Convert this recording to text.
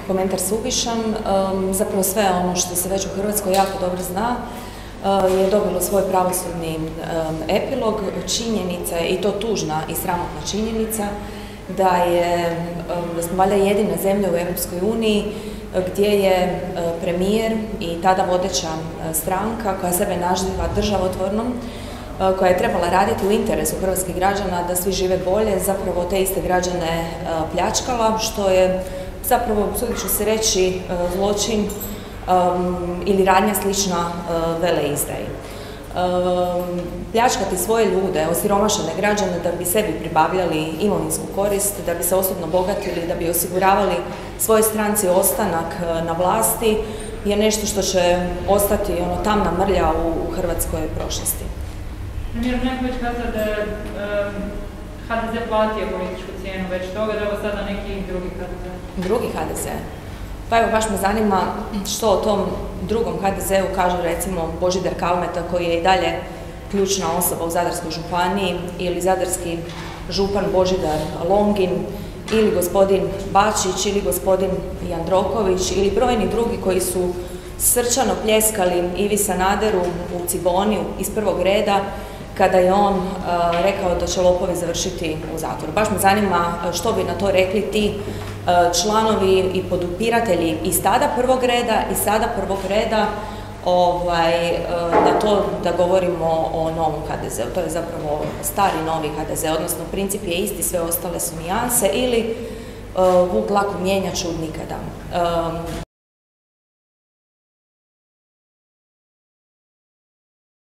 komentar suvišan. Zapravo sve ono što se već u Hrvatskoj jako dobro zna je dobilo svoj pravosudni epilog. Činjenica je, i to tužna i sramotna činjenica, da smo valjda jedina zemlja u Europskoj uniji gdje je premijer i tada vodeća stranka koja sebe naziva državotvornom, koja je trebala raditi u interesu hrvatskih građana da svi žive bolje, zapravo te iste građane pljačkala, što je zapravo, sudit ću se reći, zločin ili radnja slična veleizdaji. Pljačkati svoje ljude, osiromašene građane da bi sebi pribavljali imovinsku korist, da bi se osobno bogatili, da bi osiguravali svojoj stranci ostanak na vlasti, je nešto što će ostati tamna mrlja u hrvatskoj prošlosti. Premijer Plenković kazao da je HDZ platio političku cijenu već toga, da je ovo sada neki drugi HDZ. Drugi HDZ? Pa evo, baš me zanima što o tom drugom HDZ-u kažu recimo Božidar Kalmeta, koji je i dalje ključna osoba u Zadarskoj županiji, ili zadarski župan Božidar Longin, ili gospodin Bačić, ili gospodin Jandroković, ili brojni drugi koji su srčano pljeskali Ivi Sanaderu u Ciboni iz prvog reda kada je on rekao da će lopovi završiti u zatvoru. Baš me zanima što bi na to rekli ti članovi i podupiratelji iz tada prvog reda i sada prvog reda na to da govorimo o novom HDZ-u. To je zapravo stari novi HDZ, odnosno princip je isti, sve ostale su nijanse, ili vuk dlaku mijenja, čud nikada.